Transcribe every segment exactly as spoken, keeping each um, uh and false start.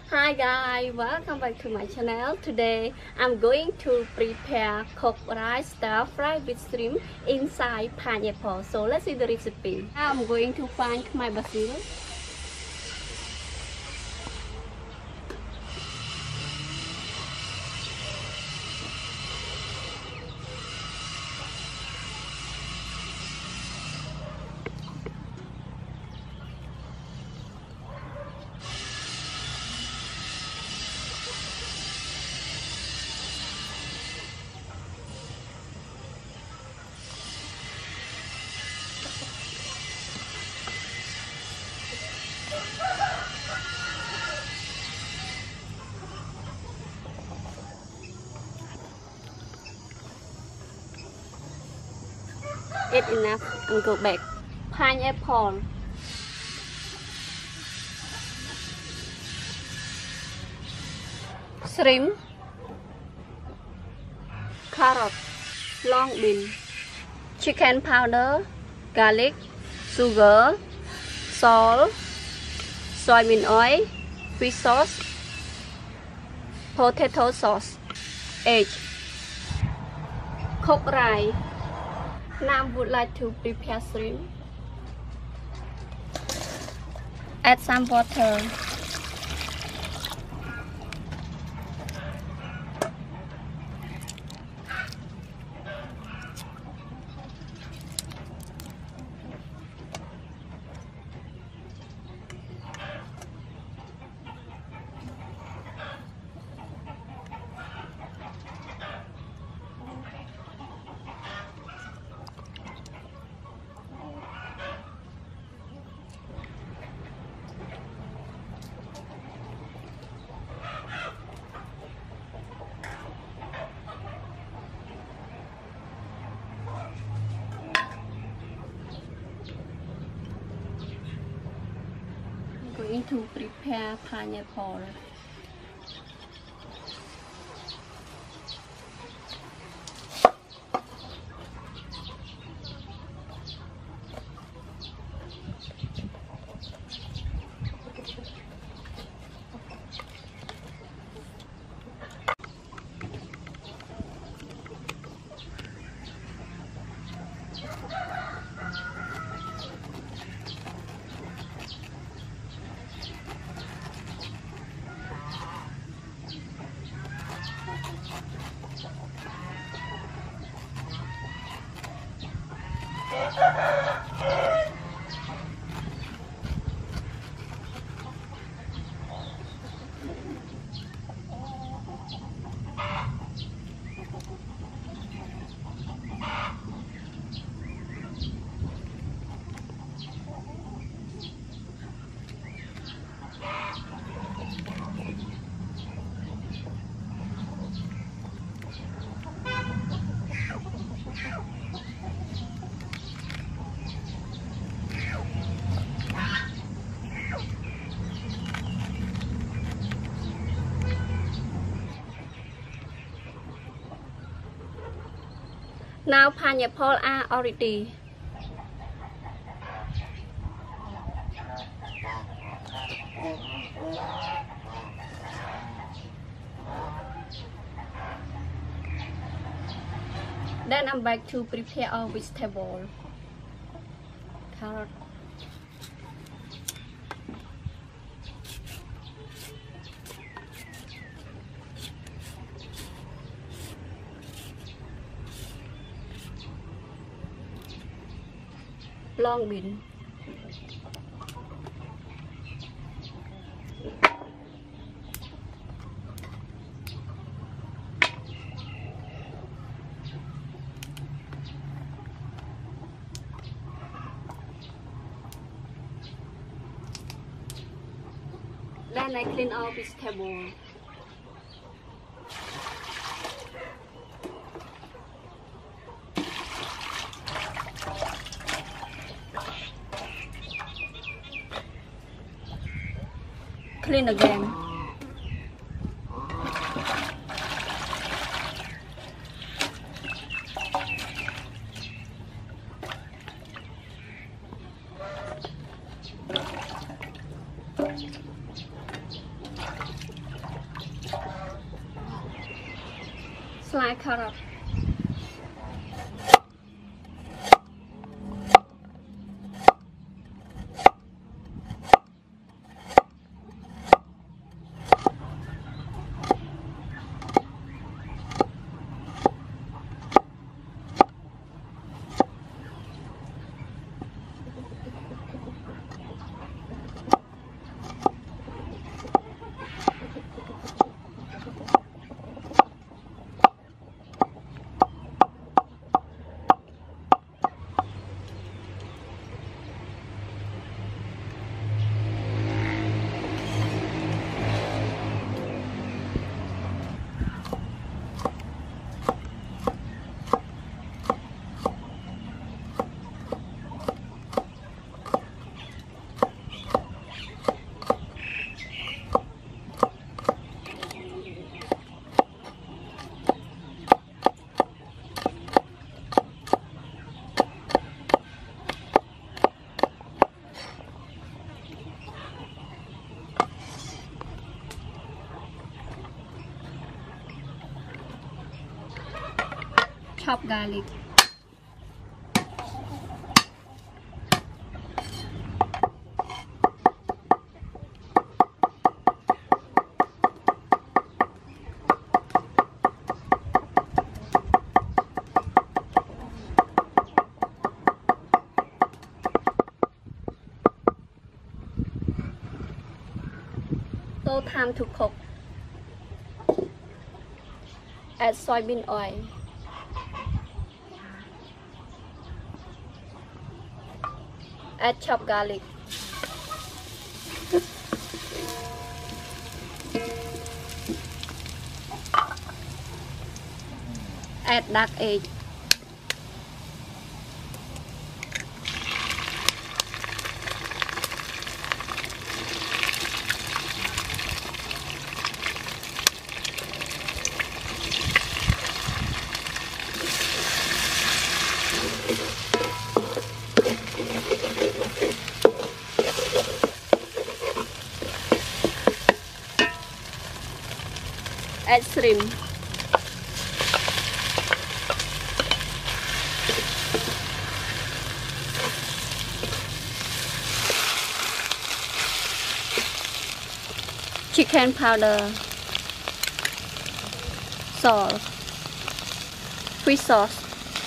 Hi guys, welcome back to my channel. Today I'm going to prepare cooked rice stir fry with shrimp inside pineapple. So let's see the recipe. Now I'm going to find my basil. Eat enough and go back. Pineapple, shrimp, carrot, long bean, chicken powder, garlic, sugar, salt, soybean oil, fish sauce, potato sauce, egg, cooked rice. Now I would like to prepare shrimp. Add some water. Going to prepare pineapple. Now pineapple are already. Then I'm back to prepare our vegetable. Carrot. Long bean. Then I clean all vegetable. Clean again. sliced carrot. Chop garlic. So time to cook. Add soybean oil. Add chopped garlic. Add dark egg. Add shrimp. Chicken powder, salt, fish sauce.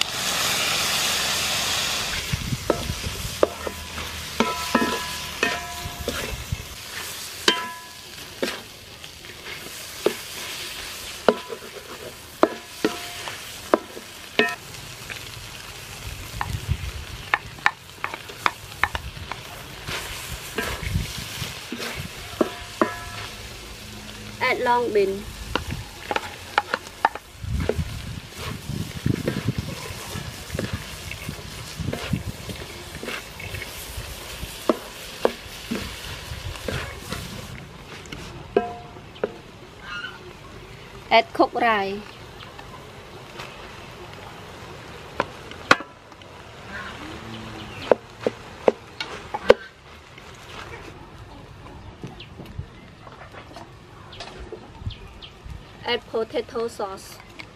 Add long bean. Add cooked rice. Add potato sauce.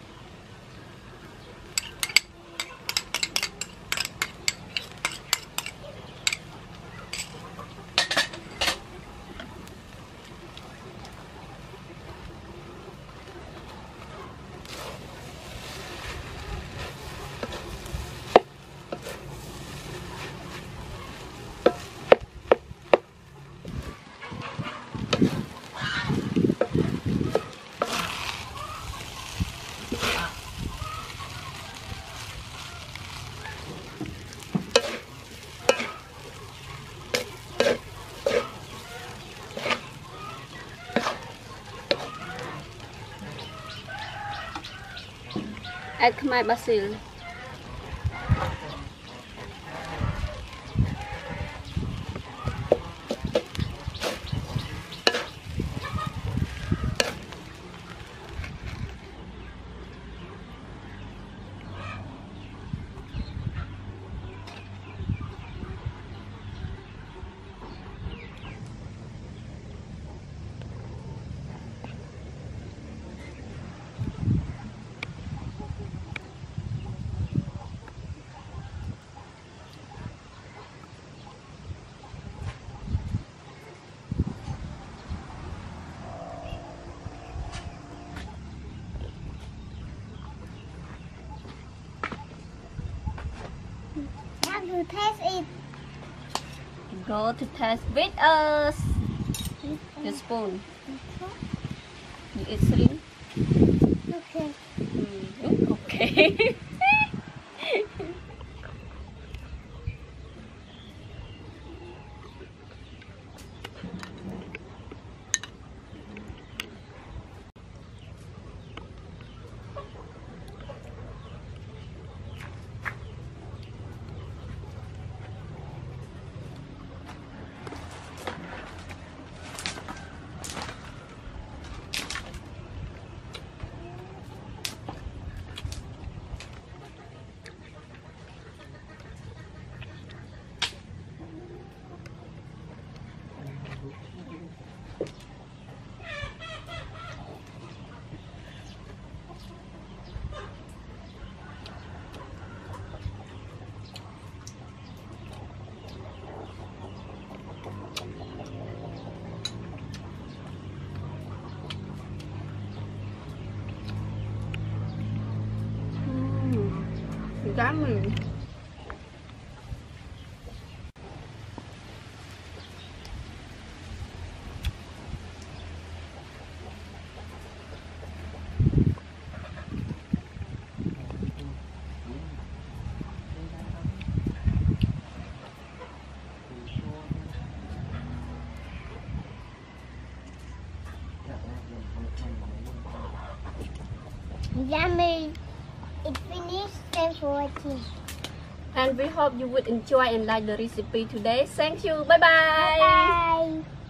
Add my basil. to taste it. Go to taste with us. The spoon. You eat shrimp? Okay. Mm, okay. Yummy. Yummy. It's finished. Thanks for watching. And we hope you would enjoy and like the recipe today. Thank you. Bye bye. Bye bye.